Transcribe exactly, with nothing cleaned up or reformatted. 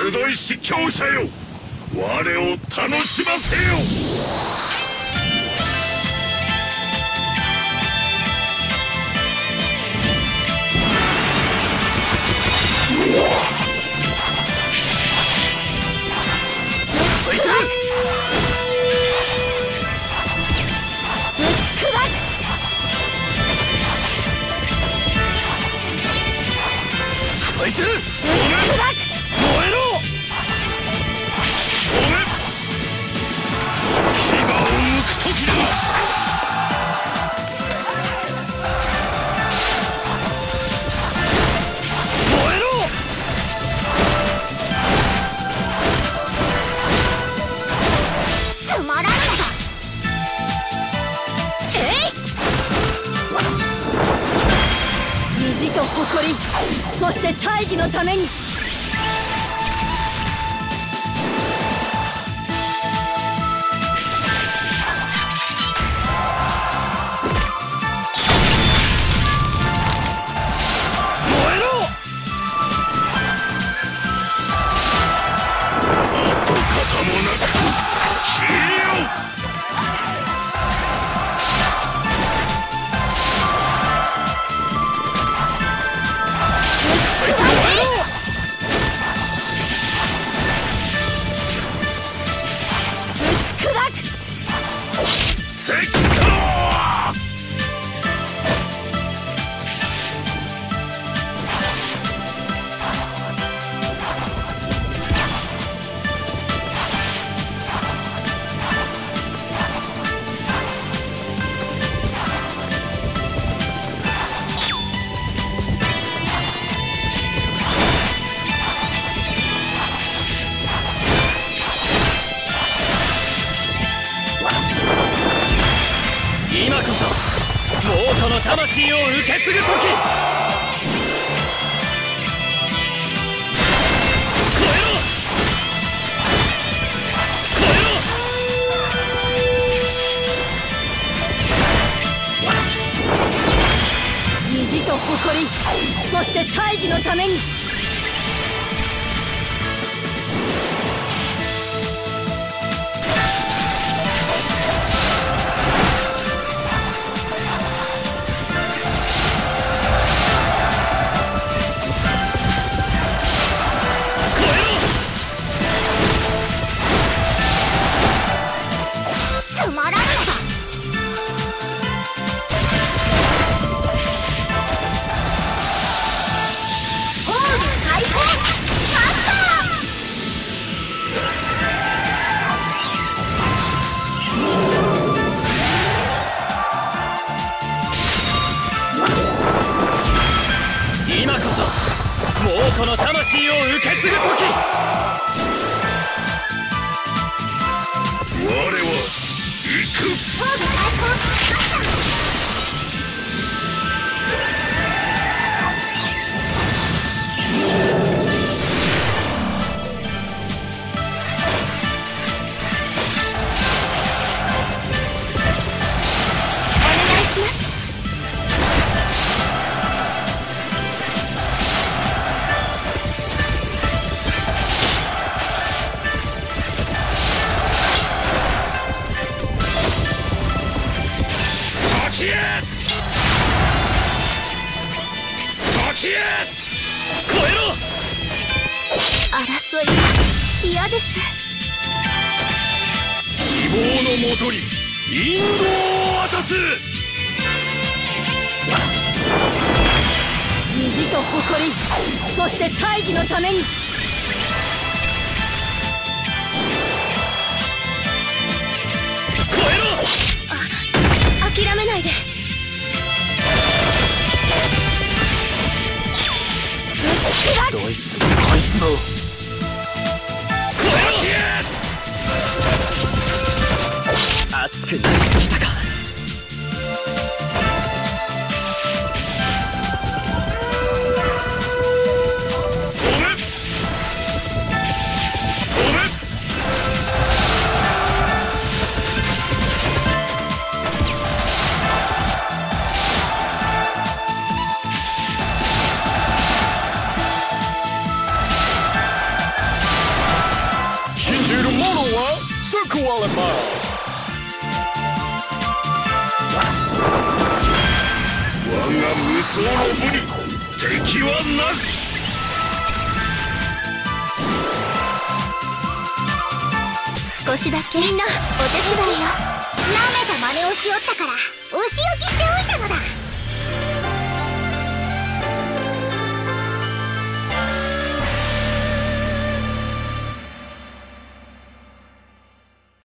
鋭いし強者よ、我を楽しませよ。 こいつ燃えろ。 牙をむく時だ。 燃えろ。 つまらんのだ。えい。意地と誇り、そして大義のために。 今こそ猛虎の魂を受け継ぐ時。超えろ。超えろ。意地と誇り、そして大義のために。 今こそ猛虎の魂を受け継ぐ時。 我は行く。先へ先へ超えろ。 争いは嫌です。 希望のもとに引導を渡す。 意地と誇り、そして大義のために。 超えろ。 あ、諦めないで。 どいつもこいつも超えろ。熱くなりすぎたか。 飛べ。 物は救われます。 我が無双の武に敵はなし。 少しだけみんなお手伝いよ。舐めた真似をしよったからお仕置きしておいたのだ。